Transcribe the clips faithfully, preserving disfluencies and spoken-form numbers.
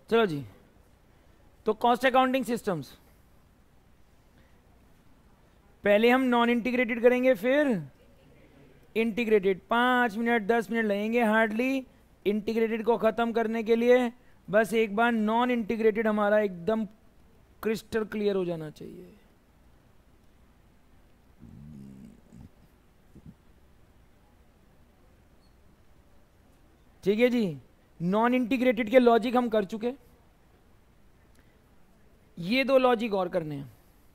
चलो जी, तो cost accounting systems पहले हम नॉन इंटीग्रेटेड करेंगे, फिर इंटीग्रेटेड। पाँच मिनट दस मिनट लगेंगे हार्डली इंटीग्रेटेड को ख़त्म करने के लिए। बस एक बार नॉन इंटीग्रेटेड हमारा एकदम क्रिस्टल क्लियर हो जाना चाहिए। ठीक है जी, नॉन इंटीग्रेटेड के लॉजिक हम कर चुके, ये दो लॉजिक और करने हैं।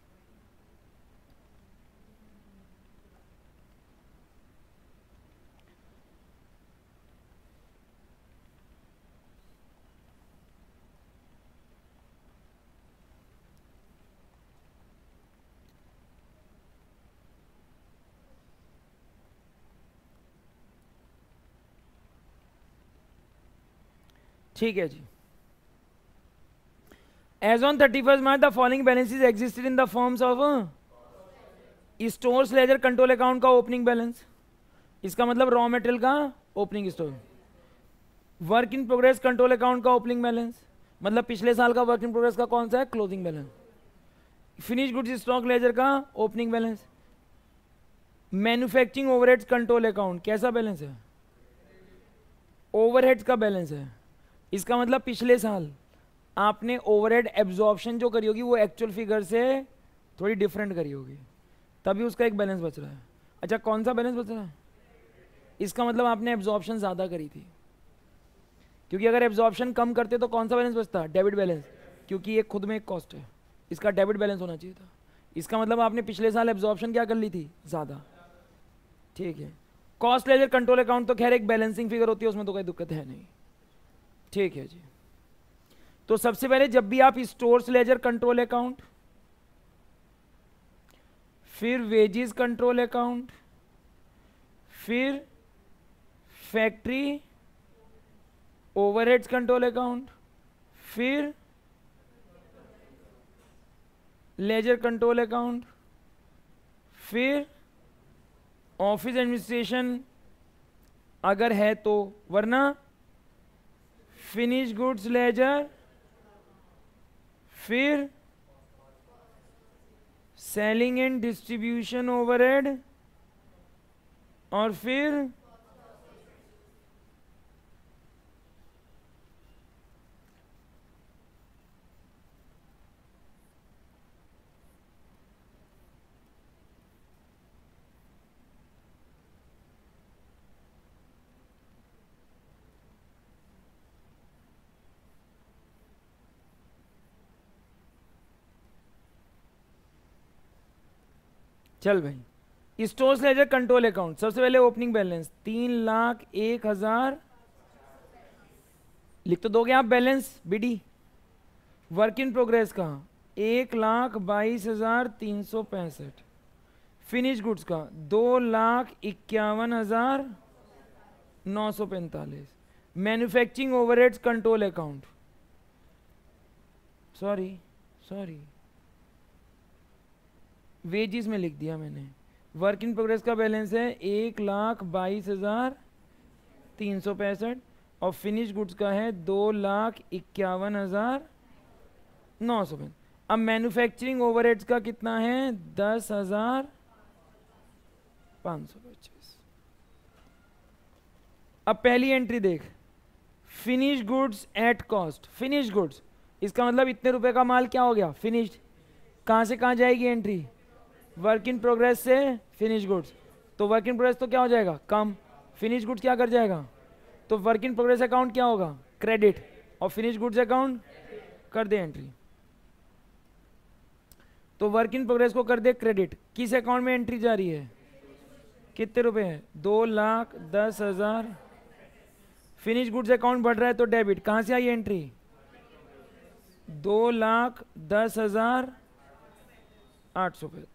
ठीक है जी, as on thirty first March the following balances existed in the forms of stores ledger control account का ओपनिंग बैलेंस, इसका मतलब रॉ मटेरियल का opening store. Work in progress control account का ओपनिंग बैलेंस, मतलब पिछले साल का वर्क इन प्रोग्रेस का कौन सा है, closing balance. Finish goods stock ledger का opening balance. Manufacturing overheads control account कैसा बैलेंस है, ओवरहेड्स का बैलेंस है। इसका मतलब पिछले साल आपने ओवरहेड एब्जॉर्प्शन जो करी होगी वो एक्चुअल फिगर से थोड़ी डिफरेंट करी होगी, तभी उसका एक बैलेंस बच रहा है। अच्छा, कौन सा बैलेंस बच रहा है, इसका मतलब आपने एब्जॉर्प्शन ज़्यादा करी थी, क्योंकि अगर एब्जॉर्प्शन कम करते तो कौन सा बैलेंस बचता, डेबिट बैलेंस, क्योंकि ये खुद में एक कॉस्ट है, इसका डेबिट बैलेंस होना चाहिए था। इसका मतलब आपने पिछले साल एब्जॉर्प्शन क्या कर ली थी, ज़्यादा। ठीक है, कॉस्ट लेजर कंट्रोल अकाउंट तो खैर एक बैलेंसिंग फिगर होती है, उसमें तो कोई दिक्कत है नहीं। ठीक है जी, तो सबसे पहले जब भी आप स्टोर्स लेजर कंट्रोल अकाउंट, फिर वेजेस कंट्रोल अकाउंट, फिर फैक्ट्री ओवरहेड्स कंट्रोल अकाउंट, फिर लेजर कंट्रोल अकाउंट, फिर ऑफिस एडमिनिस्ट्रेशन अगर है तो, वरना फिनिश गुड्स लेजर, फिर सेलिंग एंड डिस्ट्रीब्यूशन ओवरहेड, और फिर चल भाई, स्टोर्स लेजर कंट्रोल अकाउंट सबसे पहले ओपनिंग बैलेंस तीन लाख एक हजार, लिख तो दोगे आप balance B. Work in progress का एक लाख बाईस हजार तीन सौ पैंसठ, फिनिश गुड्स का दो लाख इक्यावन हजार नौ सौ पैंतालीस, manufacturing overheads control account, sorry sorry wages में लिख दिया मैंने। वर्क इन प्रोग्रेस का बैलेंस है एक लाख बाईस हजार तीन सौ पैंसठ, और फिनिश गुड्स का है दो लाख इक्यावन हजार नौ सौ पैंसठ। अब मैन्युफैक्चरिंग ओवरहेड्स का कितना है, दस हजार पाँच सौ पच्चीस। अब पहली एंट्री देख, finish goods at cost. Finish goods इसका मतलब इतने रुपए का माल क्या हो गया, फिनिश्ड। कहाँ से कहाँ जाएगी एंट्री, वर्क इन प्रोग्रेस से फिनिश गुड्स, तो वर्क इन प्रोग्रेस तो क्या हो जाएगा, कम। फिनिश गुड्स क्या कर जाएगा, तो वर्क इन प्रोग्रेस अकाउंट क्या होगा, क्रेडिट, और फिनिश गुड्स अकाउंट कर दे एंट्री। तो वर्क इन प्रोग्रेस को कर दे क्रेडिट, किस अकाउंट में एंट्री जा रही है, कितने रुपए हैं, दो लाख दस हजार। फिनिश गुड्स अकाउंट बढ़ रहा है तो डेबिट, कहां से आई एंट्री, दो लाख दस हजार आठ सौ पैंतीस।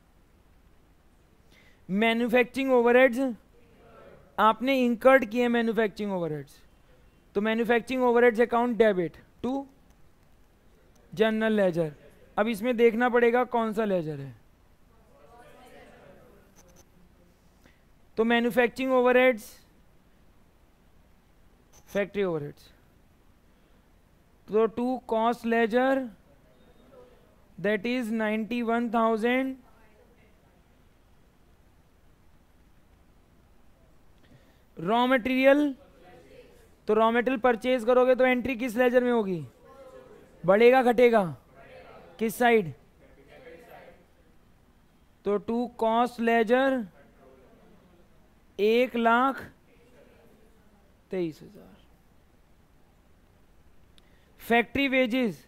मैन्युफैक्चरिंग ओवरहेड्स आपने इंकर्ड किए, मैन्युफैक्चरिंग ओवरहेड्स, तो manufacturing overheads account debit to general ledger. अब इसमें देखना पड़ेगा कौन सा लेजर है, तो मैन्युफैक्चरिंग ओवरहेड्स फैक्ट्री ओवरहेड्स, तो to cost ledger that is ninety one thousand raw material, तो रॉ मटेरियल परचेज करोगे तो एंट्री किस लेजर में होगी? बढ़ेगा घटेगा? किस साइड? तो टू कॉस्ट लेजर एक लाख तेईस हजार। Factory wages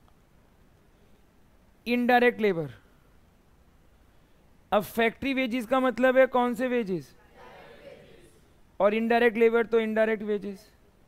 indirect labour. अब फैक्ट्री वेजेस का मतलब है कौन से वेजेस? और इनडायरेक्ट लेबर तो इनडायरेक्ट वेजेस।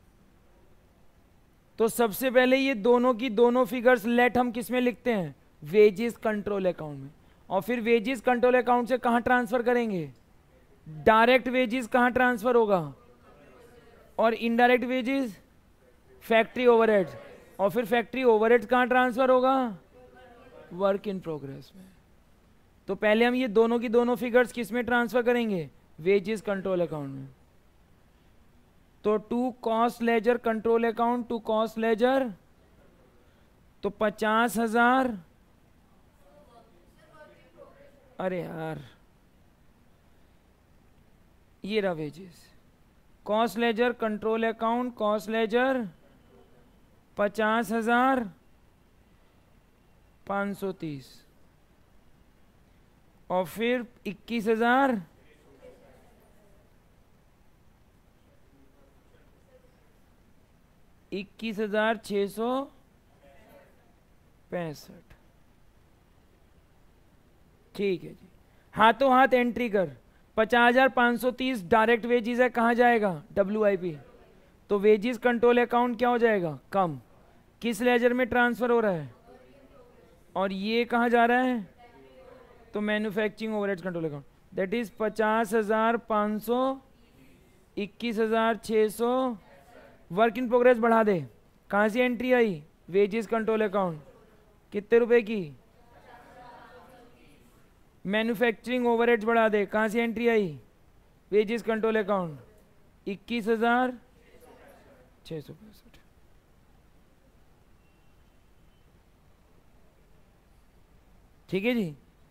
तो सबसे पहले ये दोनों की दोनों फिगर्स लेट हम किस में लिखते हैं? वेजेस कंट्रोल अकाउंट में। और फिर वेजेस कंट्रोल अकाउंट से कहां ट्रांसफर करेंगे? डायरेक्ट वेजेस कहां ट्रांसफर होगा? और इनडायरेक्ट वेजेस फैक्ट्री ओवरहेड्स। और फिर फैक्ट्री ओवरहेड्स कहां ट्रांसफर होगा? वर्क इन प्रोग्रेस में। तो पहले हम ये दोनों की दोनों फिगर्स किस में ट्रांसफर करेंगे? वेजेस कंट्रोल अकाउंट में। तो to cost ledger control account, to cost ledger, तो पचास हजार, अरे यार ये रहा wages. Cost ledger control account, cost ledger पचास हजार पाँच सौ तीस, और फिर इक्कीस हजार इक्कीस हजार छः सौ पैंसठ। ठीक है जी, हाथों हाथ एंट्री कर। पचास हजार पाँच सौ तीस डायरेक्ट वेजेस है, कहाँ जाएगा? W I P. तो वेजेस कंट्रोल अकाउंट क्या हो जाएगा? कम। किस लेजर में ट्रांसफर हो रहा है? और ये कहाँ जा रहा है? तो manufacturing overheads control account, that is पचास हजार पाँच सौ, इक्कीस हजार छः सौ, वर्क इन प्रोग्रेस बढ़ा दे। कहाँ से एंट्री आई? Wages control account. कितने रुपए की? मैन्युफैक्चरिंग ओवरहेड्स बढ़ा दे। कहाँ से एंट्री आई? वेजेस कंट्रोल अकाउंट, इक्कीस हजार छः सौ पैंसठ। ठीक है जी।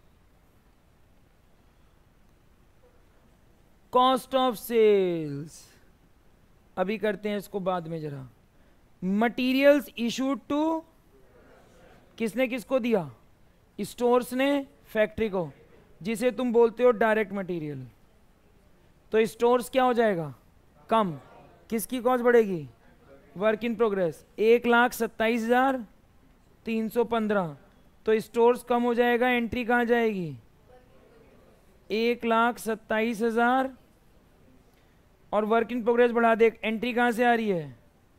कॉस्ट ऑफ सेल्स अभी करते हैं, इसको बाद में जरा। मटीरियल्स इशूड टू, किसने किसको दिया? स्टोर्स ने फैक्ट्री को, जिसे तुम बोलते हो डायरेक्ट मटेरियल। तो स्टोर्स क्या हो जाएगा? कम। किसकी कॉस्ट बढ़ेगी? Work in progress. एक लाख सत्ताईस हजार तीन सौ पंद्रह, तो स्टोर्स कम हो जाएगा, एंट्री कहाँ जाएगी? एक लाख सत्ताईस हजार, और वर्क इन प्रोग्रेस बढ़ा दे, एंट्री कहाँ से आ रही है?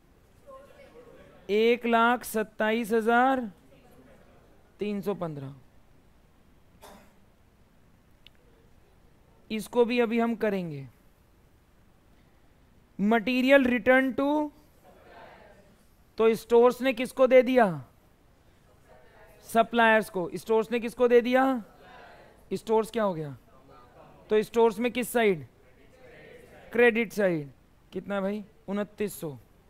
एक लाख सत्ताईस हजार तीन सौ पंद्रह। इसको भी अभी हम करेंगे। मटीरियल रिटर्न टू, तो स्टोर्स ने किसको दे दिया? सप्लायर्स को। स्टोर्स ने किसको दे दिया? स्टोर्स क्या हो गया? तो स्टोर्स में किस साइड? Credit side. कितना भाई? उनतीस सौ।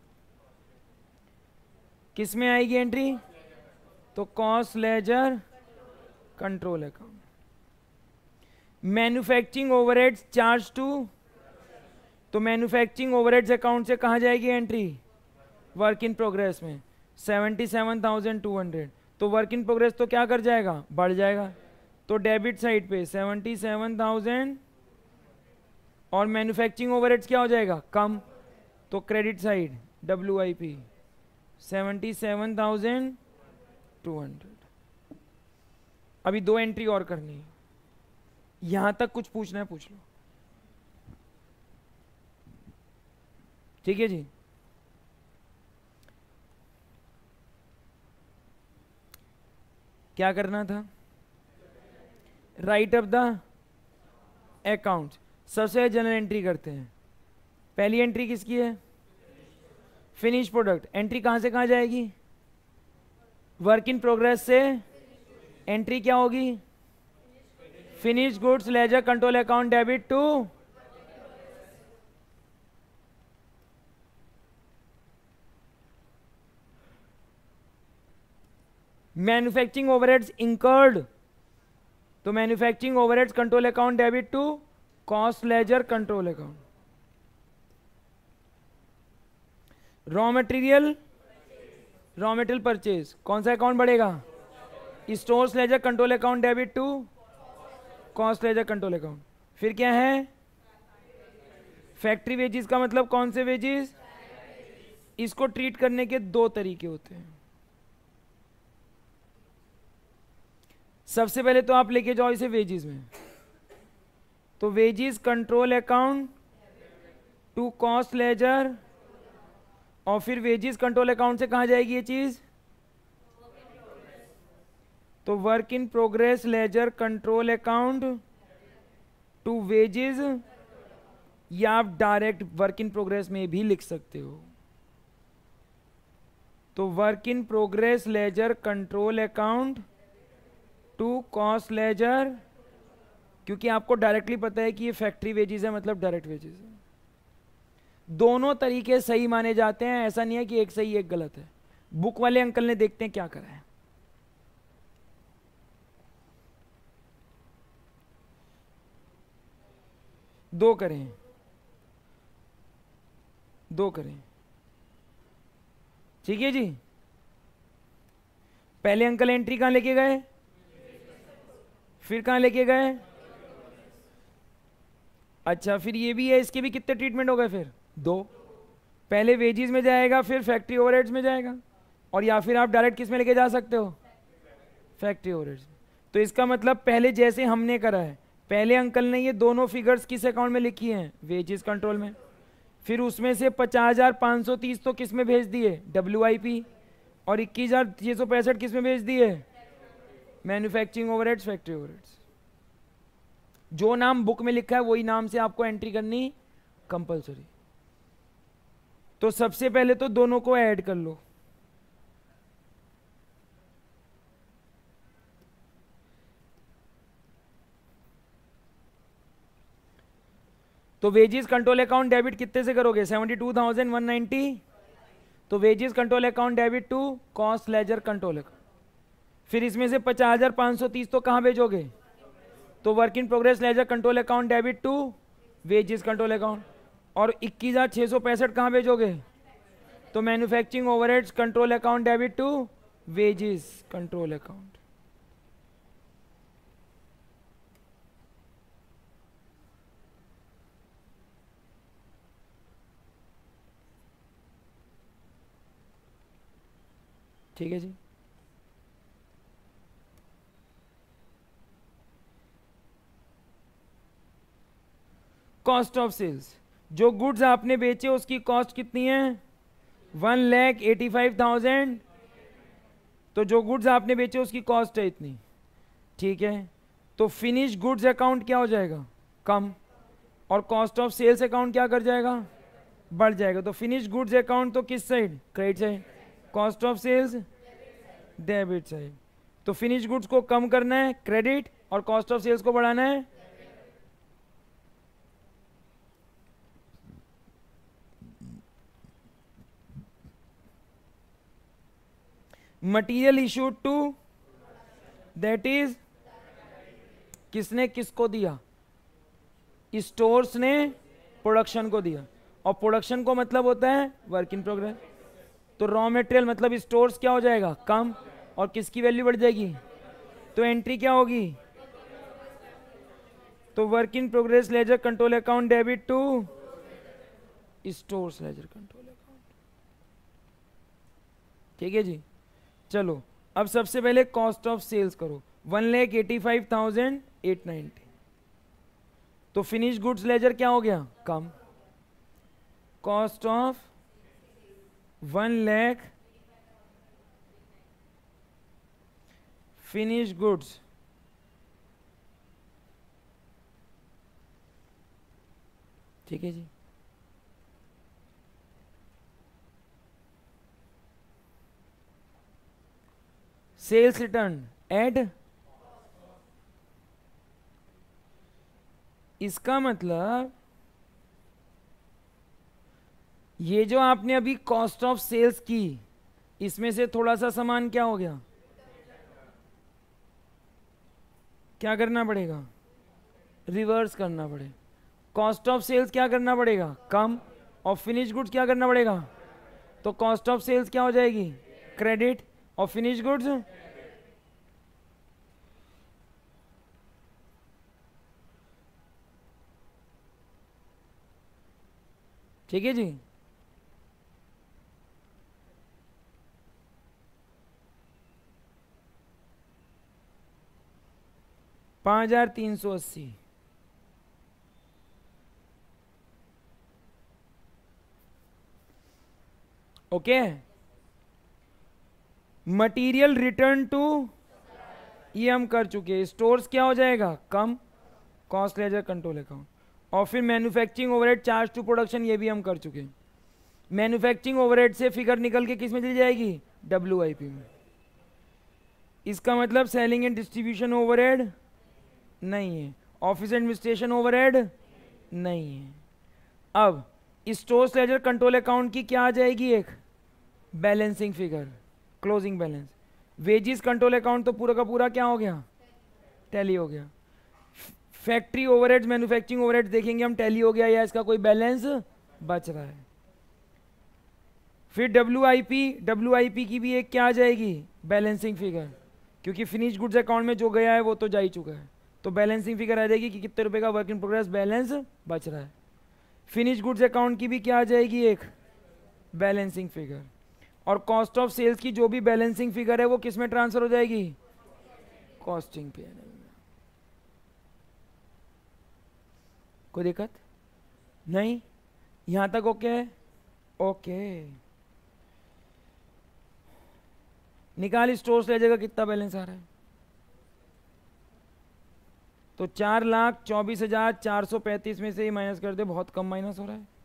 किस में आएगी एंट्री? तो cost ledger control account. Manufacturing overheads charge to, तो मैन्युफैक्चरिंग ओवरहेड्स अकाउंट से कहाँ जाएगी एंट्री? वर्क इन प्रोग्रेस में। Seventy seven thousand two hundred, तो वर्क इन प्रोग्रेस तो क्या कर जाएगा? बढ़ जाएगा। तो डेबिट साइड पे सेवेंटी सेवन थाउजेंड, और मैन्युफैक्चरिंग ओवरहेड्स क्या हो जाएगा? कम। तो credit side W I P seventy seven thousand two hundred. अभी दो एंट्री और करनी है। यहां तक कुछ पूछना है पूछ लो। ठीक है जी। क्या करना था? Write up the account. सबसे जनरल एंट्री करते हैं। पहली एंट्री किसकी है? Finish product. एंट्री कहां से कहां जाएगी? वर्क इन प्रोग्रेस से एंट्री क्या होगी? Finish goods ledger control account debit to, manufacturing overheads incurred, तो manufacturing overheads control account debit to cost ledger control account. Raw material, raw material purchase, कौन सा अकाउंट बढ़ेगा? Stores ledger control account debit to cost ledger control account. फिर क्या है? Factory wages का मतलब कौन से वेजेस? इसको ट्रीट करने के दो तरीके होते हैं। सबसे पहले तो आप लेके जाओ इसे वेजेस में, तो wages control account to cost ledger, और फिर वेजेस कंट्रोल अकाउंट से कहाँ जाएगी ये चीज? तो work in progress ledger control account to wages, या आप डायरेक्ट वर्क इन प्रोग्रेस में भी लिख सकते हो। तो work in progress ledger control account to cost ledger, क्योंकि आपको डायरेक्टली पता है कि ये फैक्ट्री वेजेस है, मतलब डायरेक्ट वेजेस है। दोनों तरीके सही माने जाते हैं, ऐसा नहीं है कि एक सही एक गलत है। बुक वाले अंकल ने देखते हैं क्या करा है। दो करें, दो करें, ठीक है जी। पहले अंकल एंट्री कहां लेके गए, फिर कहां लेके गए? अच्छा, फिर ये भी है, इसके भी कितने ट्रीटमेंट हो गए? फिर दो। पहले वेजेस में जाएगा, फिर फैक्ट्री ओवरहेड्स में जाएगा, और या फिर आप डायरेक्ट किस में लेके जा सकते हो? Factory overheads. तो इसका मतलब पहले जैसे हमने करा है, पहले अंकल ने ये दोनों फिगर्स किस अकाउंट में लिखी हैं? वेजेस कंट्रोल में। फिर उसमें से पचास हजार पाँच सौ तीस तो किस में भेज दिए? W I P. और इक्कीस हजार छः सौ पैंसठ किस में भेज दिए? Manufacturing overheads, factory overheads. जो नाम बुक में लिखा है वही नाम से आपको एंट्री करनी कंपलसरी। तो सबसे पहले तो दोनों को ऐड कर लो। तो वेजेस कंट्रोल अकाउंट डेबिट कितने से करोगे? Seventy two thousand one ninety. तो wages control account debit to cost ledger control account. फिर इसमें से पचास हजार पाँच सौ तीस तो कहाँ भेजोगे? तो work in progress ledger control account debit to wages control account. और इक्कीस हजार छः सौ पैंसठ कहाँ भेजोगे? तो manufacturing overheads control account debit to wages control account. ठीक है जी। कॉस्ट ऑफ सेल्स, जो गुड्स आपने बेचे उसकी कॉस्ट कितनी है? One lakh eighty five thousand. तो जो गुड्स आपने बेचे उसकी कॉस्ट है इतनी, ठीक है। तो फिनिश गुड्स अकाउंट क्या हो जाएगा? कम। और कॉस्ट ऑफ सेल्स अकाउंट क्या कर जाएगा? बढ़ जाएगा। तो फिनिश गुड्स अकाउंट तो किस side? Credit side. Cost of sales debit side. तो फिनिश गुड्स को कम करना है क्रेडिट, और कॉस्ट ऑफ सेल्स को बढ़ाना है। Material issued to, that is किसने किसको दिया? स्टोर्स ने प्रोडक्शन को दिया, और प्रोडक्शन को मतलब होता है वर्क इन प्रोग्रेस। तो रॉ मटेरियल मतलब स्टोर्स क्या हो जाएगा? कम, और किसकी वैल्यू बढ़ जाएगी? तो एंट्री क्या होगी? तो work in progress ledger control account debit to stores ledger control account. ठीक है जी। चलो अब सबसे पहले कॉस्ट ऑफ सेल्स करो, one lakh eighty five thousand eight ninety. तो फिनिश गुड्स लेजर क्या हो गया? कम। Cost of one lakh finish goods ठीक है जी। सेल्स रिटर्न ऐड, इसका मतलब ये जो आपने अभी कॉस्ट ऑफ सेल्स की, इसमें से थोड़ा सा सामान क्या हो गया? क्या करना पड़ेगा, रिवर्स करना पड़ेगा। कॉस्ट ऑफ सेल्स क्या करना पड़ेगा, कम, और फिनिश गुड्स क्या करना पड़ेगा, तो कॉस्ट ऑफ सेल्स क्या हो जाएगी, क्रेडिट, और फिनिश गुड्स ठीक है जी। पांच हजार तीन सौ अस्सी, ओके। मटेरियल रिटर्न टू, ये हम कर चुके। स्टोर्स क्या हो जाएगा, कम, कॉस्ट लेजर कंट्रोल अकाउंट। और फिर manufacturing overhead charge to production, ये भी हम कर चुके। मैन्युफैक्चरिंग ओवरहेड से फिगर निकल के किस में चली जाएगी, डब्ल्यू आई पी में। इसका मतलब सेलिंग एंड डिस्ट्रीब्यूशन ओवरहेड नहीं है, ऑफिस एडमिनिस्ट्रेशन ओवरहेड नहीं है। अब स्टोर्स लेजर कंट्रोल अकाउंट की क्या आ जाएगी, एक balancing figure, closing balance. Wages control account तो पूरा का पूरा क्या हो गया, टैली हो गया। फैक्ट्री ओवरहेड्स, मैन्युफैक्चरिंग ओवरहेड्स देखेंगे हम, टैली हो गया या इसका कोई बैलेंस बच रहा है। फिर W I P, W I P की भी एक क्या आ जाएगी, बैलेंसिंग फिगर, क्योंकि फिनिश गुड्स अकाउंट में जो गया है वो तो जा ही चुका है, तो बैलेंसिंग फिगर आ जाएगी कि कितने रुपए का वर्क इन प्रोग्रेस बैलेंस बच रहा है। फिनिश गुड्स अकाउंट की भी क्या आ जाएगी, एक बैलेंसिंग फिगर। और कॉस्ट ऑफ सेल्स की जो भी बैलेंसिंग फिगर है वो किस में ट्रांसफर हो जाएगी, कॉस्टिंग पी एन एल में। कोई दिक्कत नहीं, यहां तक ओके है, ओके। निकाल स्टोर्स ले जाएगा कितना बैलेंस आ रहा है, तो चार लाख चौबीस हजार चार सौ पैंतीस में से ही माइनस कर दे, बहुत कम माइनस हो रहा है।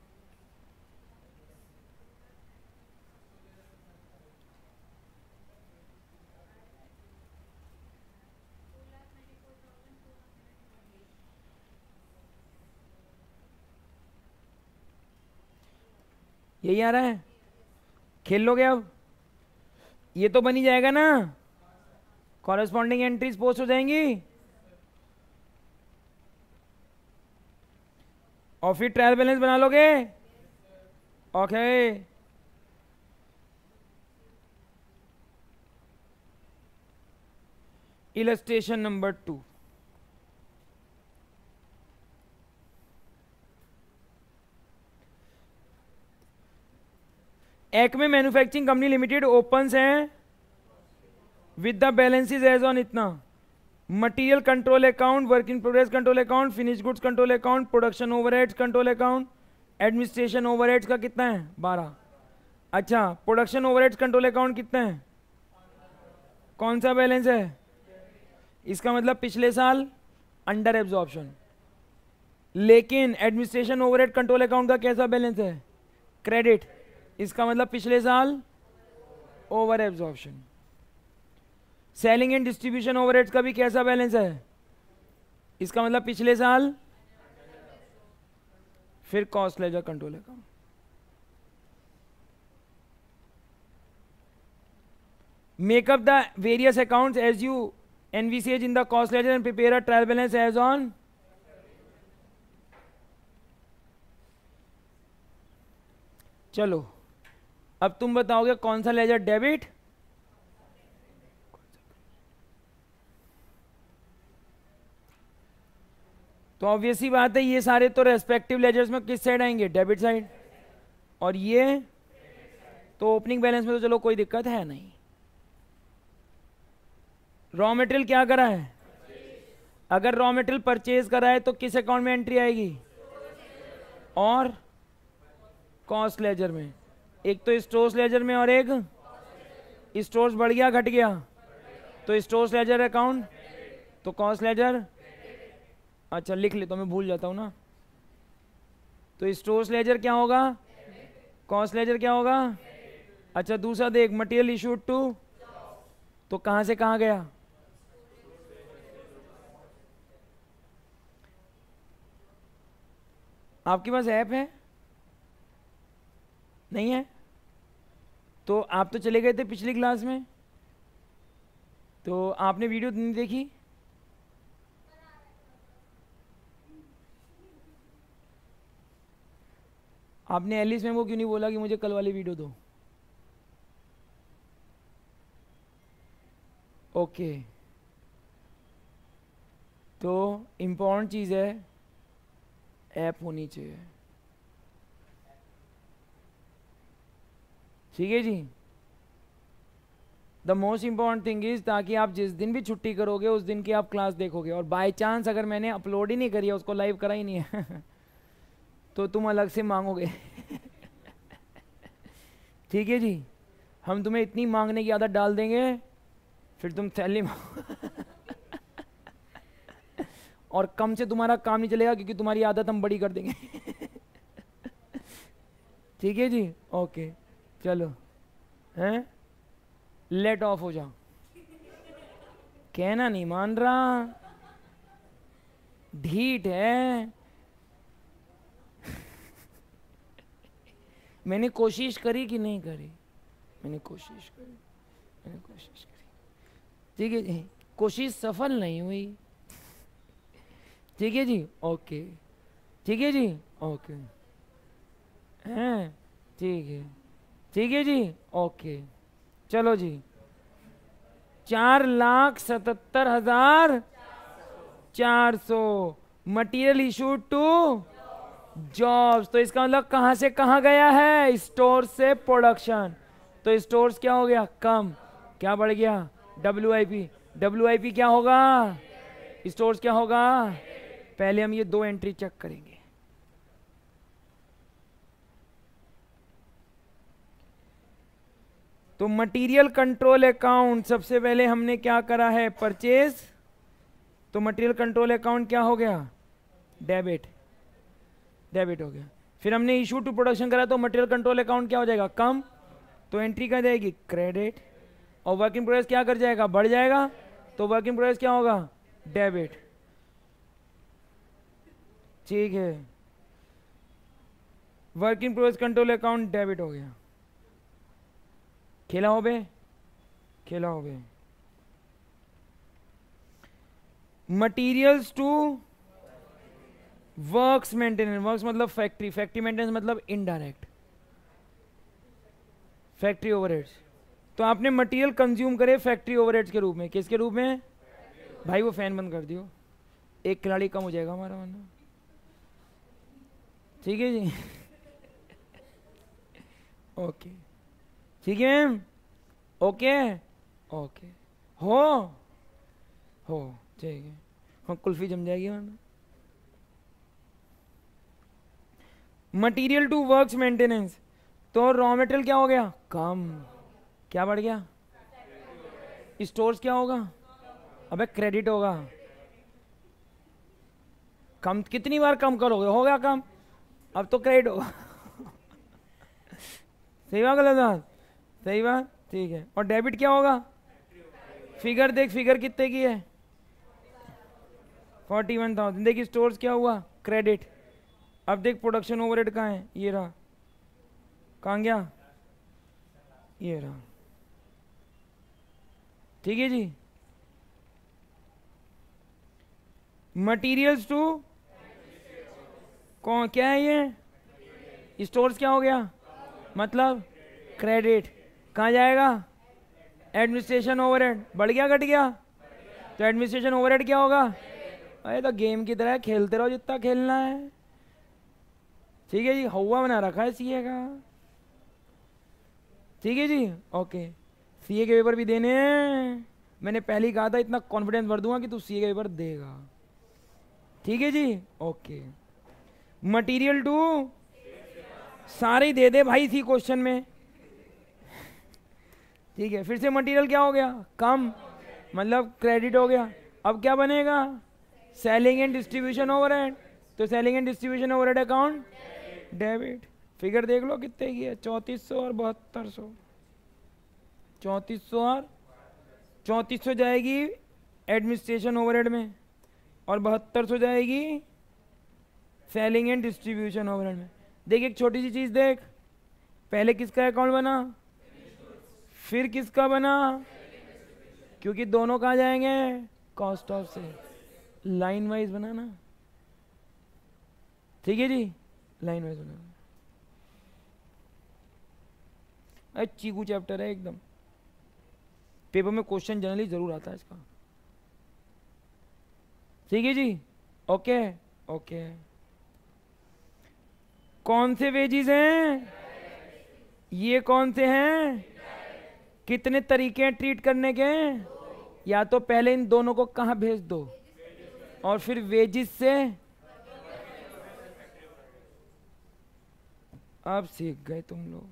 यही आ रहा है, खेल लोगे अब, ये तो बन ही जाएगा ना, कॉरेस्पॉन्डिंग एंट्रीज पोस्ट हो जाएंगी, और फिर ट्रायल बैलेंस बना लोगे, okay. Illustration number two, Acme manufacturing company limited opens हैं with the balances as on इतना, material control account, work in progress control account, finish goods control account, production overheads control account, administration overheads का कितना है, बारह। अच्छा, production overheads control account कितना है, कौन सा बैलेंस है, इसका मतलब पिछले साल अंडर एब्जॉर्प्शन। लेकिन एडमिनिस्ट्रेशन ओवरहेड कंट्रोल अकाउंट का कैसा बैलेंस है, क्रेडिट, इसका मतलब पिछले साल over absorption. Selling and distribution overheads का भी कैसा बैलेंस है, इसका मतलब पिछले साल, फिर cost ledger control account. Make up the various accounts as you envisage in the cost ledger and prepare a trial balance as on, चलो अब तुम बताओगे कौन सा लेजर डेबिट, तो ऑब्वियस ही बात है ये सारे तो रेस्पेक्टिव लेजर्स में किस साइड आएंगे, डेबिट साइड, और ये तो ओपनिंग बैलेंस में तो चलो कोई दिक्कत है नहीं। रॉ मटेरियल क्या करा है, अगर रॉ मटेरियल परचेज करा है तो किस अकाउंट में एंट्री आएगी, और कॉस्ट लेजर में, एक तो स्टोर्स लेजर में और एक स्टोर्स बढ़ गया घट गया, तो स्टोर्स लेजर अकाउंट, तो कॉस्ट लेजर, अच्छा लिख ले तो मैं भूल जाता हूं ना, तो स्टोर्स लेजर क्या होगा, कॉस्ट लेजर क्या होगा। अच्छा दूसरा देख, मटेरियल इशूड टू, तो कहां से कहां गया, आपके पास ऐप है नहीं है, तो आप तो चले गए थे पिछली क्लास में, तो आपने वीडियो नहीं देखी, आपने एलिस में वो क्यों नहीं बोला कि मुझे कल वाली वीडियो दो? ओके, तो इम्पोर्टेंट चीज़ है ऐप होनी चाहिए, ठीक है जी। The most important thing is, ताकि आप जिस दिन भी छुट्टी करोगे उस दिन की आप क्लास देखोगे, और बाय चांस अगर मैंने अपलोड ही नहीं करी है, उसको लाइव करा ही नहीं है तो तुम अलग से मांगोगे ठीक है जी। हम तुम्हें इतनी मांगने की आदत डाल देंगे फिर तुम सैलरी और कम से तुम्हारा काम नहीं चलेगा क्योंकि तुम्हारी आदत हम बड़ी कर देंगे ठीक है जी। ओके चलो, हैं लेट ऑफ हो जाओ, कहना नहीं मान रहा, ढीठ है मैंने कोशिश करी कि नहीं करी? मैंने कोशिश करी, मैंने कोशिश करी, ठीक है जी। कोशिश सफल नहीं हुई, ठीक है जी। ओके, ठीक है जी। ओके, हैं ठीक है, ठीक है जी। ओके चलो जी, चार लाख सतहत्तर हजार चार सौ मटीरियल इशू टू जॉब्स। तो इसका मतलब कहां से कहां गया है? स्टोर से प्रोडक्शन। तो स्टोर्स क्या हो गया? कम। क्या बढ़ गया? W I P. W I P क्या होगा? स्टोर्स क्या होगा? पहले हम ये दो एंट्री चेक करेंगे। तो मटेरियल कंट्रोल अकाउंट सबसे पहले हमने क्या करा है? परचेज। तो मटेरियल कंट्रोल अकाउंट क्या हो गया? डेबिट, डेबिट हो गया। फिर हमने इशू टू प्रोडक्शन करा तो मटेरियल कंट्रोल अकाउंट क्या हो जाएगा? कम। तो एंट्री क्या जाएगी? क्रेडिट। और वर्क इन प्रोग्रेस क्या कर जाएगा? बढ़ जाएगा। तो वर्क इन प्रोग्रेस क्या होगा? डेबिट, ठीक है। Work in progress control account debit हो गया। खेला हो बे, खेला हो बे। Materials to works maintenance. Works मतलब फैक्ट्री, फैक्ट्री मेंटेनेंस मतलब इनडायरेक्ट फैक्ट्री ओवरहेड्स। तो आपने मटेरियल कंज्यूम करे फैक्ट्री ओवरहेड्स के रूप में। किसके रूप में? भाई वो फैन बंद कर दियो, एक खिलाड़ी कम हो जाएगा हमारा वरना, ठीक है जी ओके, ठीक है मैम। ओके ओके, हो हो ठीक है। हाँ कुल्फी जम जाएगी वरना। Material to works maintenance. तो रॉ मटेरियल क्या हो गया? कम। क्या बढ़ गया? स्टोर्स क्या होगा? अबे क्रेडिट होगा। कम कितनी बार कम करोगे? हो गया कम, अब तो क्रेडिट होगा सही बात गलत बात? सही बात, ठीक है। और डेबिट क्या होगा? फिगर देख, फिगर कितने की है? Forty one thousand. देखिए स्टोर्स क्या हुआ? क्रेडिट। अब देख प्रोडक्शन ओवरहेड कहाँ है? ये रहा। कहाँ गया? ये रहा, ठीक है जी। मटीरियल्स टू कौन क्या है ये? स्टोर्स क्या हो गया? मतलब क्रेडिट। कहाँ जाएगा? Administration overhead. बढ़ गया घट गया? तो एडमिनिस्ट्रेशन ओवरहेड क्या होगा? अरे तो गेम की तरह खेलते रहो जितना खेलना है, ठीक है जी। हवा बना रखा है सीए का, ठीक है जी। ओके, सीए के पेपर भी देने हैं। मैंने पहले ही कहा था इतना कॉन्फिडेंस भर दूंगा कि तू सीए के पेपर देगा, ठीक है जी। ओके, मटेरियल टू सारे ही दे दे भाई इसी क्वेश्चन में, ठीक है। फिर से मटेरियल क्या हो गया? कम, मतलब क्रेडिट हो गया। अब क्या बनेगा? Selling and distribution overhead. तो selling and distribution overhead account debit. Figure देख लो कितने की है? चौंतीस सौ और बहत्तर सौ। चौंतीस सौ और चौंतीस सौ जाएगी एडमिनिस्ट्रेशन ओवरहेड में और बहत्तर सौ जाएगी सेलिंग एंड डिस्ट्रीब्यूशन ओवरहेड में। देख एक छोटी सी चीज देख, पहले किसका अकाउंट बना, फिर किसका बना, क्योंकि दोनों कहाँ जाएंगे? कॉस्ट ऑफ से लाइन वाइज बनाना, ठीक है जी, लाइन वाइज बनाना। अरे चीकू चैप्टर है एकदम, पेपर में क्वेश्चन जनरली जरूर आता है इसका। ठीक है जी, ओके ओके। कौन से वेजीज हैं? ये कौन से हैं? कितने तरीके हैं ट्रीट करने के? या तो पहले इन दोनों को कहां भेज दो और फिर वेजिस से, अब सीख गए तुम लोग।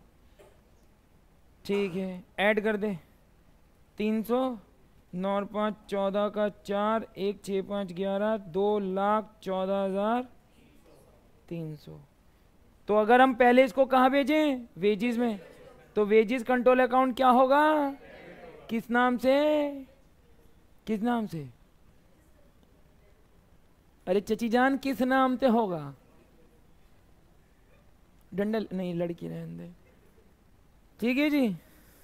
ठीक है, ऐड कर दे। तीन सौ नौ और पाँच चौदह का चार, एक छः पाँच ग्यारह, दो लाख चौदह हजार तीन सौ। तो अगर हम पहले इसको कहाँ भेजें? वेजिस में। तो वेजिस कंट्रोल अकाउंट क्या होगा? किस नाम से? किस नाम से? अरे चची जान, किस नाम से होगा? डंडल नहीं, लड़की रहने दे। ठीक है जी।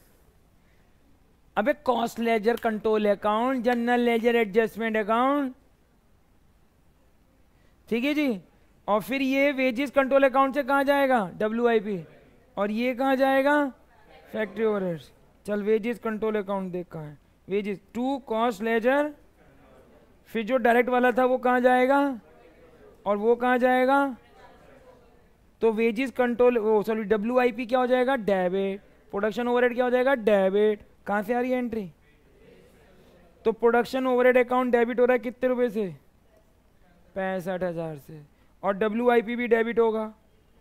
अबे cost ledger control account, general ledger adjustment account. ठीक है जी। और फिर ये वेजेस कंट्रोल अकाउंट से कहाँ जाएगा? W I P. और ये कहाँ जाएगा? Factory overheads. चल वेजेस कंट्रोल अकाउंट देख कहाँ है। वेजेस टू कॉस्ट लेजर, फिर जो डायरेक्ट वाला था वो कहाँ जाएगा और वो कहाँ जाएगा? तो वेजेस कंट्रोल, वो सॉरी डब्ल्यू आई पी क्या हो जाएगा? डेबिट। प्रोडक्शन ओवरहेड क्या हो जाएगा? डेबिट। कहाँ से आ रही है एंट्री? तो प्रोडक्शन ओवरहेड अकाउंट डेबिट हो रहा है कितने रुपए से? पैंसठ हजार से। और डब्ल्यू आई पी भी डेबिट होगा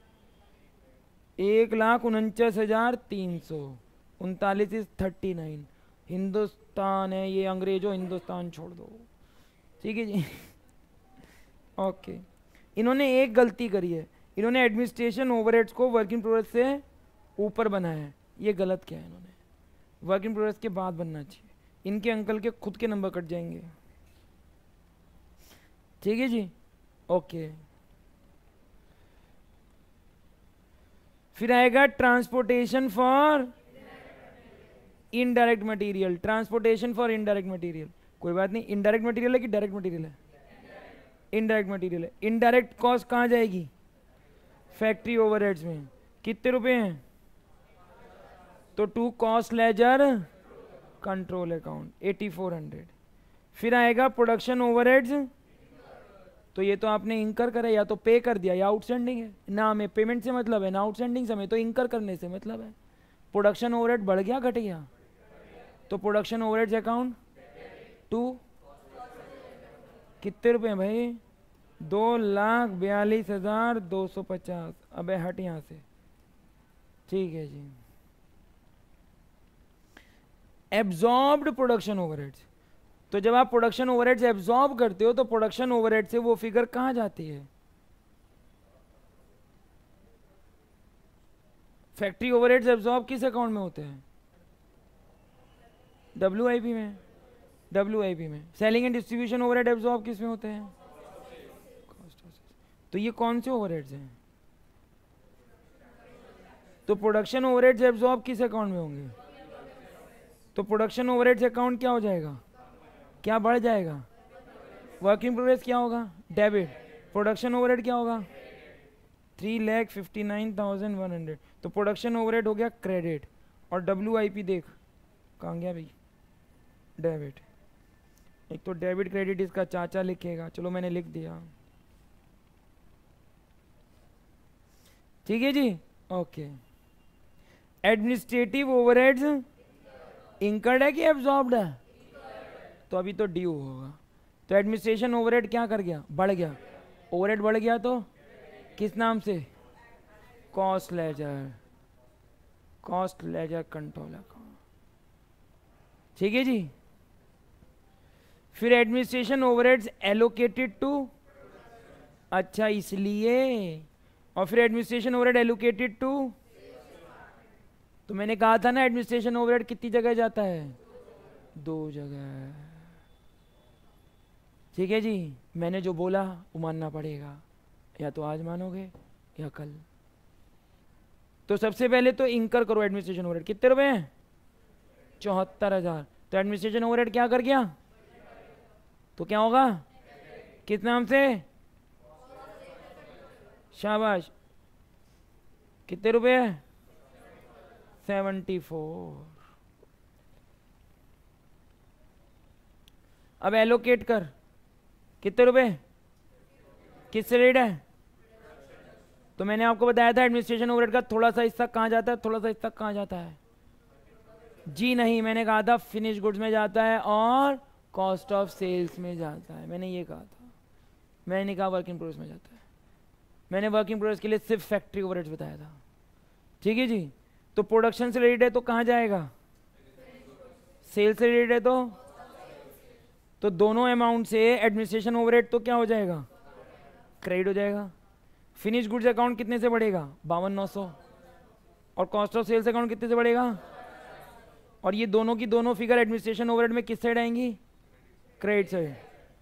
एक लाख उनचास हजार तीन सौ उनतालीस इज थर्टी नाइन। हिंदुस्तान है ये, अंग्रेजों हिंदुस्तान छोड़ दो। ठीक है जी। ओके, इन्होंने एक गलती करी है, इन्होंने एडमिनिस्ट्रेशन ओवरहेड्स को वर्क इन प्रोग्रेस से ऊपर बनाया है। ये गलत किया है इन्होंने, वर्क इन प्रोग्रेस के बाद बनना चाहिए। इनके अंकल के खुद के नंबर कट जाएंगे। ठीक है जी, ओके। फिर आएगा transportation for indirect material. Transportation for indirect material, कोई बात नहीं। इनडायरेक्ट मटेरियल है कि डायरेक्ट मटेरियल है? इनडायरेक्ट मटेरियल है। इनडायरेक्ट कॉस्ट कहाँ जाएगी? फैक्ट्री ओवरहेड्स में। कितने रुपए हैं? तो to cost ledger control account eighty four hundred. फिर आएगा प्रोडक्शन ओवरहेड्स, तो ये तो आपने इंकर करे, या तो पे कर दिया या आउटस्टैंडिंग है ना। हमें पेमेंट से मतलब है ना आउटस्टैंडिंग से, हमें तो इंकर करने से मतलब है। प्रोडक्शन ओवरहेड बढ़ गया घट गया? तो प्रोडक्शन ओवरहेड्स अकाउंट टू कितने रुपए भाई? दो लाख बयालीस हजार दो सौ पचास। अबे हट यहां से। ठीक है जी। एब्जॉर्ब्ड प्रोडक्शन ओवरहेड्स, तो जब आप प्रोडक्शन ओवरहेड्स एब्जॉर्ब करते हो तो प्रोडक्शन ओवरहेड से वो फिगर कहां जाती है? फैक्ट्री ओवरहेड्स एब्जॉर्ब किस अकाउंट में होते हैं? डब्ल्यू आई पी में। डब्ल्यू आई पी में। Selling and distribution overhead absorb किस में होते हैं? तो ये कौन से ओवरहेड्स हैं? तो प्रोडक्शन ओवरहेड्स एब्जॉर्ब किस अकाउंट में होंगे? तो प्रोडक्शन ओवरहेड्स अकाउंट क्या हो जाएगा? क्या बढ़ जाएगा? वर्क इन प्रोग्रेस क्या होगा? डेबिट। प्रोडक्शन ओवरहेड क्या होगा? Three lakh fifty nine thousand one hundred. तो प्रोडक्शन ओवरहेड हो गया क्रेडिट। और डब्ल्यू आई पी देख कहाँ गया भाई? डेबिट। एक तो डेबिट क्रेडिट इसका चाचा लिखेगा, चलो मैंने लिख दिया। ठीक है जी, ओके। एडमिनिस्ट्रेटिव ओवरहेड्स इंकर्ड है कि एब्जॉर्ब्ड है? तो अभी तो ड्यू होगा। तो एडमिनिस्ट्रेशन ओवरहेड क्या कर गया? बढ़ गया। ओवरहेड बढ़ गया तो किस नाम से? Cost ledger. Cost ledger control account. ठीक है जी। फिर एडमिनिस्ट्रेशन ओवरहेड्स एलोकेटेड टू, अच्छा इसलिए। और फिर एडमिनिस्ट्रेशन ओवरहेड एलोकेटेड टू, तो मैंने कहा था ना एडमिनिस्ट्रेशन ओवरहेड कितनी जगह जाता है? दो जगह। ठीक है जी, मैंने जो बोला वो मानना पड़ेगा, या तो आज मानोगे या कल। तो सबसे पहले तो इंकर करो एडमिनिस्ट्रेशन ओवरहेड। कितने रुपए हैं? चौहत्तर हजार। तो एडमिनिस्ट्रेशन ओवरहेड क्या कर गया? तो क्या होगा? किस नाम से? शाबाश। कितने रुपए है? Seventy four. अब एलोकेट कर, कितने रुपए किससे रेट है? तो मैंने आपको बताया था एडमिनिस्ट्रेशन ओवरहेड का थोड़ा सा हिस्सा कहाँ जाता है, थोड़ा सा हिस्सा कहाँ जाता है? जी नहीं, मैंने कहा था फिनिश गुड्स में जाता है और कॉस्ट ऑफ सेल्स में जाता है, मैंने ये कहा था। मैंने नहीं कहा वर्क इन प्रोग्रेस में जाता है, मैंने वर्क इन प्रोग्रेस के लिए सिर्फ फैक्ट्री ओवरहेड्स बताया था। ठीक है जी। तो प्रोडक्शन से रिलेटेड है तो कहाँ जाएगा? सेल्स से रिलेटेड है तो तो दोनों अमाउंट से एडमिनिस्ट्रेशन ओवरहेड तो क्या हो जाएगा? क्रेडिट हो जाएगा। फिनिश गुड्स अकाउंट कितने से बढ़ेगा? बावन नौ सौ। और कॉस्ट ऑफ सेल्स अकाउंट कितने से बढ़ेगा? और ये दोनों की दोनों फिगर एडमिनिस्ट्रेशन ओवरहेड में किस साइड आएंगी? Credit side.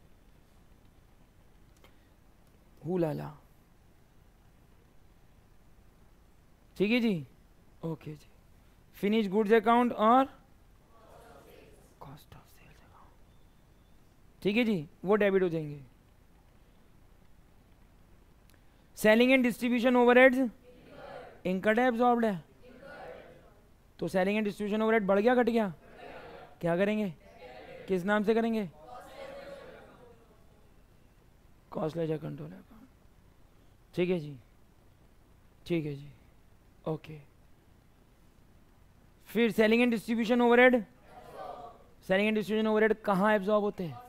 हुलाला। ठीक है जी, ओके जी। फिनिश गुड्स अकाउंट और कॉस्ट ऑफ सेल्स अकाउंट, ठीक है जी, वो डेबिट हो जाएंगे। Selling and distribution overheads incurred है एब्जॉर्ब्ड है? तो सेलिंग एंड डिस्ट्रीब्यूशन ओवरहेड बढ़ गया घट गया? क्या करेंगे? किस नाम से करेंगे? Cost ledger control account. ठीक है जी, ठीक है जी, ओके। फिर selling and distribution overhead, selling and distribution overhead कहाँ एब्जॉर्ब होते हैं?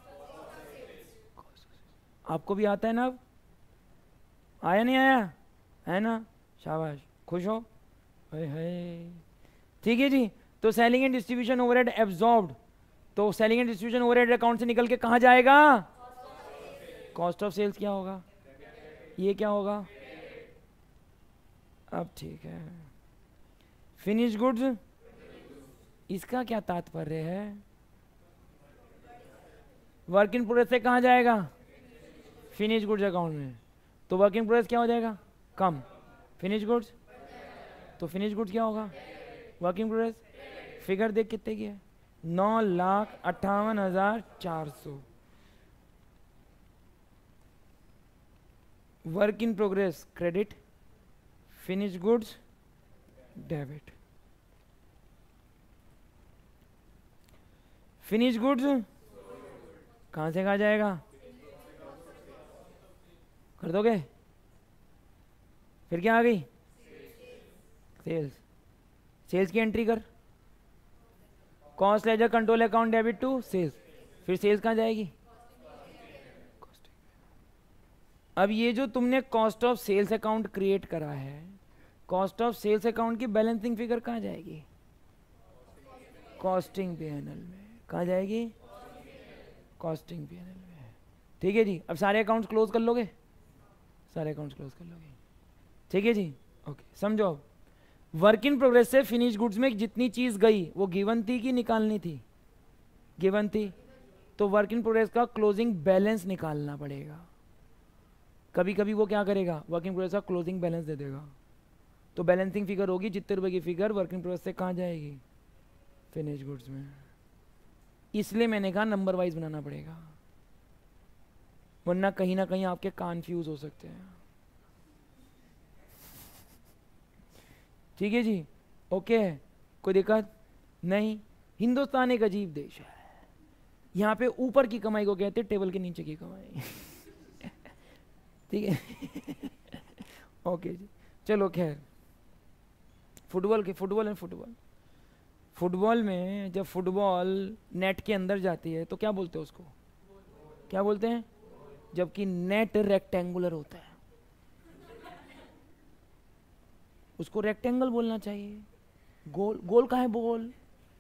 आपको भी आता है ना? अब आया नहीं आया है ना? शाबाश, खुश हो? है है। ठीक है जी। तो selling and distribution overhead absorbed, तो selling and distribution overhead account से निकल के कहाँ जाएगा? कॉस्ट ऑफ सेल्स क्या होगा? ये क्या होगा? अब ठीक है। फिनिश गुड्स, इसका क्या तात्पर्य है? वर्क इन प्रोग्रेस से कहाँ जाएगा? फिनिश गुड्स अकाउंट में। तो वर्क इन प्रोग्रेस क्या हो जाएगा? कम। फिनिश गुड्स, तो फिनिश गुड्स क्या होगा? Work in progress. फिगर देख कितने की है? नौ लाख अट्ठावन हजार चार सौ। Work in progress credit, finish goods debit. Finish goods कहां से कहा जाएगा? कर दोगे? फिर क्या आ गई? सेल्स। सेल्स की एंट्री कर, cost ledger control account debit to sales. फिर सेल्स कहां जाएगी? अब ये जो तुमने cost of sales account create करा है, कॉस्ट ऑफ सेल्स अकाउंट की बैलेंसिंग फिगर कहां जाएगी? कॉस्टिंग पीएनएल में। कहां जाएगी? कॉस्टिंग पीएनएल में। ठीक है जी। अब सारे अकाउंट्स क्लोज कर लोगे? सारे अकाउंट्स क्लोज कर लोगे। ठीक है जी, ओके। समझो, अब वर्क इन प्रोग्रेस से फिनिश गुड्स में जितनी चीज गई वो गिवन थी कि निकालनी थी? गिवन थी। तो वर्क इन प्रोग्रेस का क्लोजिंग बैलेंस निकालना पड़ेगा। कभी कभी वो क्या करेगा? वर्क इन प्रोग्रेस का क्लोजिंग बैलेंस दे देगा। तो बैलेंसिंग फिगर होगी जितने रुपए की फिगर वर्क इन प्रोग्रेस से कहाँ जाएगी? फिनिश गुड्स में। इसलिए मैंने कहा नंबर वाइज बनाना पड़ेगा, वरना कहीं ना कहीं आपके कंफ्यूज हो सकते हैं। ठीक है जी, ओके। कोई दिक्कत नहीं। हिंदुस्तान एक अजीब देश है, यहाँ पे ऊपर की कमाई को कहते हैं टेबल के नीचे की कमाई। ठीक है। ओके जी, चलो खैर। फुटबॉल के फुटबॉल एंड फुटबॉल फुटबॉल में जब फुटबॉल नेट के अंदर जाती है तो क्या बोलते हैं उसको? क्या बोलते हैं? जबकि नेट रेक्टेंगुलर होता है, उसको रेक्टेंगल बोलना चाहिए। गोल गोल का है बोल।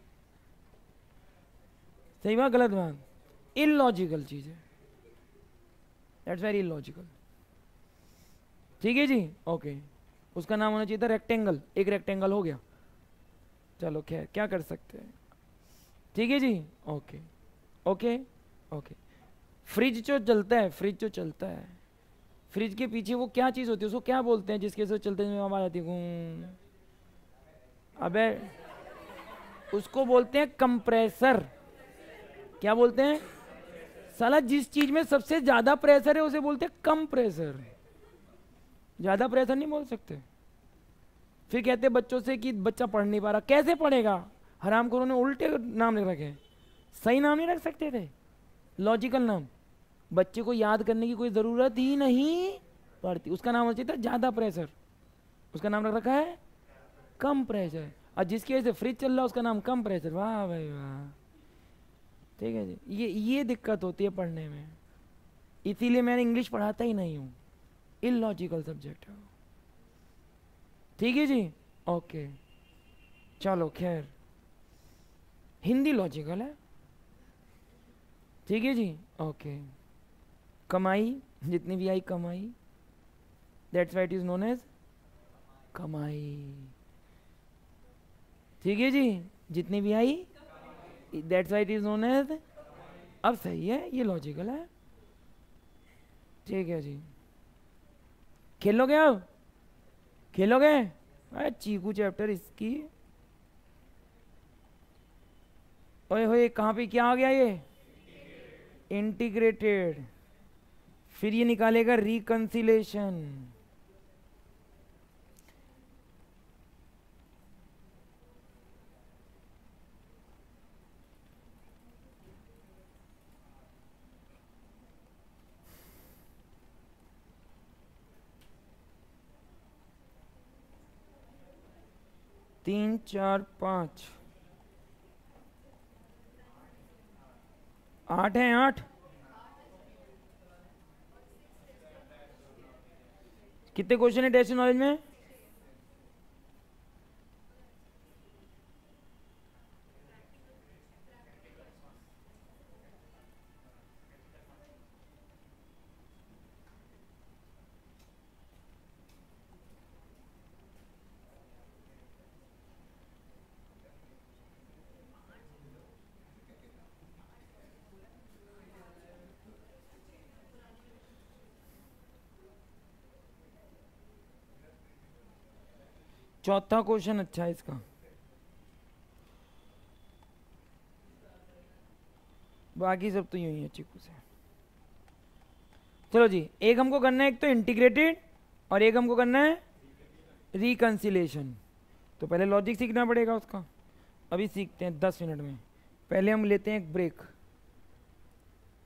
सही बात गलत बात? इलॉजिकल चीज है, दैट्स वेरी इलॉजिकल। ठीक है जी, ओके। उसका नाम होना चाहिए था रेक्टेंगल। एक रेक्टेंगल हो गया, चलो खैर क्या कर सकते हैं। ठीक है जी, ओके ओके ओके। फ्रिज जो चलता है, फ्रिज जो चलता है, फ्रिज के पीछे वो क्या चीज होती है? उसको क्या बोलते हैं जिसके से चलते हुए आवाज आती है? अबे उसको बोलते हैं कंप्रेसर। क्या बोलते हैं? साला जिस चीज में सबसे ज्यादा प्रेशर है उसे बोलते हैं कंप्रेसर। ज्यादा प्रेशर नहीं बोल सकते। फिर कहते हैं बच्चों से कि बच्चा पढ़ नहीं पा रहा, कैसे पढ़ेगा, हरामखोरों ने उल्टे नाम लिख रखे हैं, सही नाम नहीं रख सकते थे, लॉजिकल नाम। बच्चे को याद करने की कोई ज़रूरत ही नहीं पड़ती, उसका नाम होना चाहिए था ज़्यादा प्रेशर, उसका नाम रख रखा है कम प्रेशर। और जिसकी वजह से फ्रिज चल रहा है उसका नाम कम प्रेशर। वाह भाई वाह, ठीक है जी। ये ये दिक्कत होती है पढ़ने में, इसीलिए मैं इंग्लिश पढ़ाता ही नहीं हूँ, इलॉजिकल सब्जेक्ट है। ठीक है जी, ओके चलो खैर, हिंदी लॉजिकल है। ठीक है जी, ओके। कमाई, जितनी भी आई कमाई, that's why it is known as कमाई। ठीक है जी, जितनी भी आई that's why it is known as. अब सही है, ये लॉजिकल है। ठीक है जी, खेलोगे अब, खेलोगे? अरे चीकू चैप्टर इसकी, ओए होए कहाँ पे क्या आ गया ये, इंटीग्रेटेड। फिर ये निकालेगा रिकंसिलेशन। तीन चार पाँच, आठ है, आठ। कितने क्वेश्चन है टेस्ट नॉलेज में? चौथा क्वेश्चन अच्छा है इसका, बाकी सब तो यूं ही है चीकू से। चलो जी, एक हमको करना है, एक तो इंटीग्रेटेड और एक हमको करना है रिकंसिलेशन। तो पहले लॉजिक सीखना पड़ेगा उसका, अभी सीखते हैं दस मिनट में। पहले हम लेते हैं एक ब्रेक।